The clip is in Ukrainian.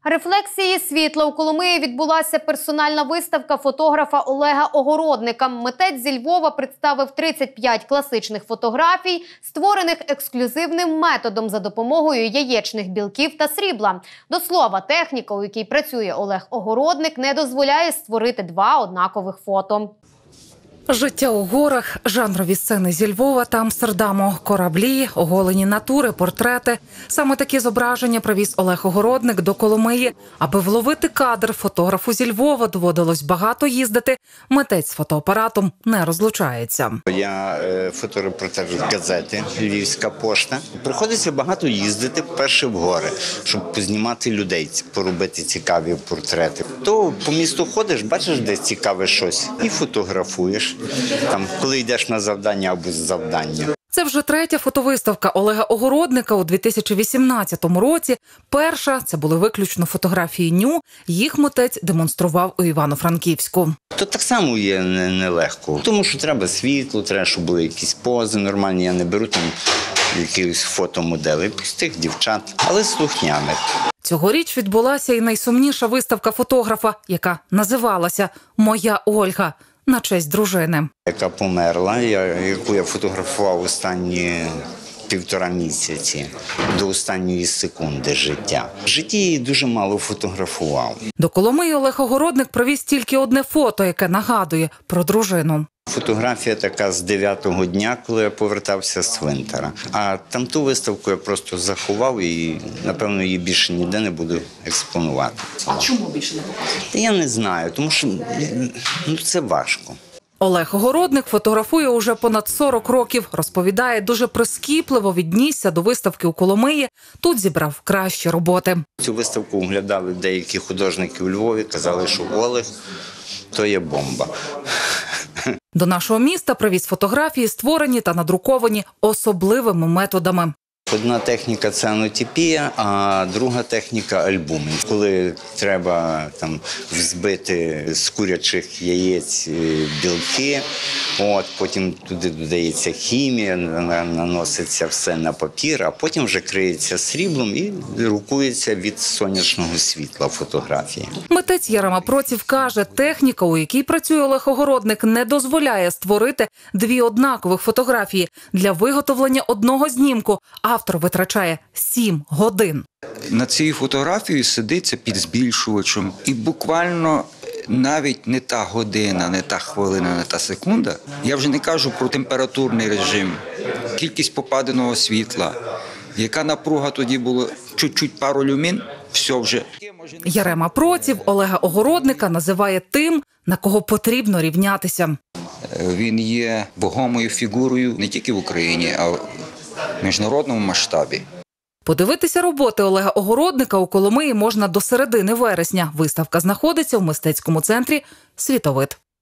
Рефлексії світла. У Коломиї відбулася персональна виставка фотографа Олега Огородника. Митець зі Львова представив 35 класичних фотографій, створених ексклюзивним методом за допомогою яєчних білків та срібла. До слова, техніка, у якій працює Олег Огородник, не дозволяє створити два однакових фото. Життя у горах, жанрові сцени зі Львова та Амстердаму, кораблі, оголені натури, портрети. Саме такі зображення привіз Олег Огородник до Коломиї. Аби вловити кадр, фотографу зі Львова доводилось багато їздити. Митець з фотоапаратом не розлучається. Я фоторепортер газети «Львівська пошта». Приходиться багато їздити, перше в гори, щоб познімати людей, поробити цікаві портрети. То по місту ходиш, бачиш десь цікаве щось і фотографуєш. Там, коли йдеш на завдання або з завдання. Це вже третя фотовиставка Олега Огородника у 2018 році. Перша – це були виключно фотографії ню. Їх митець демонстрував у Івано-Франківську. То так само є нелегко. Тому що треба світло, треба, щоб були якісь пози нормальні. Я не беру там якихось фотомоделей, простих дівчат, але слухняних. Цьогоріч відбулася і найсумніша виставка фотографа, яка називалася «Моя Ольга» на честь дружини. Яка померла, яку я фотографував останні 1,5 місяці, до останньої секунди життя. В житті її дуже мало фотографував. До Коломиї Олег Огородник привіз тільки одне фото, яке нагадує про дружину. Фотографія така з 9-го дня, коли я повертався з цвинтара. А там ту виставку я просто заховав і, напевно, її більше ніде не буду експонувати. А чому більше не показуєте? Та я не знаю, тому що це важко. Олег Огородник фотографує уже понад 40 років. Розповідає, дуже прискіпливо віднісся до виставки у Коломиї. Тут зібрав кращі роботи. Цю виставку оглядали деякі художники у Львові, казали, що Олег – то є бомба. До нашого міста привіз фотографії, створені та надруковані особливими методами. Одна техніка – це анотипія, а друга техніка – альбуми. Коли треба там взбити з курячих яєць білки, потім туди додається хімія, наноситься все на папір, а потім вже криється сріблом і друкується від сонячного світла фотографії. Митець Ярема Проців каже, техніка, у якій працює Олег Огородник, не дозволяє створити дві однакових фотографії. Для виготовлення одного знімку автор витрачає 7 годин. На цій фотографії сидиться під збільшувачем і буквально навіть не та година, не та хвилина, не та секунда. Я вже не кажу про температурний режим, кількість попаданого світла, яка напруга тоді була, чуть-чуть пару люмін, все вже. Ярема Проців Олега Огородника називає тим, на кого потрібно рівнятися. Він є вагомою фігурою не тільки в Україні, а в міжнародному масштабі. Подивитися роботи Олега Огородника у Коломиї можна до середини вересня. Виставка знаходиться в мистецькому центрі «Світовид».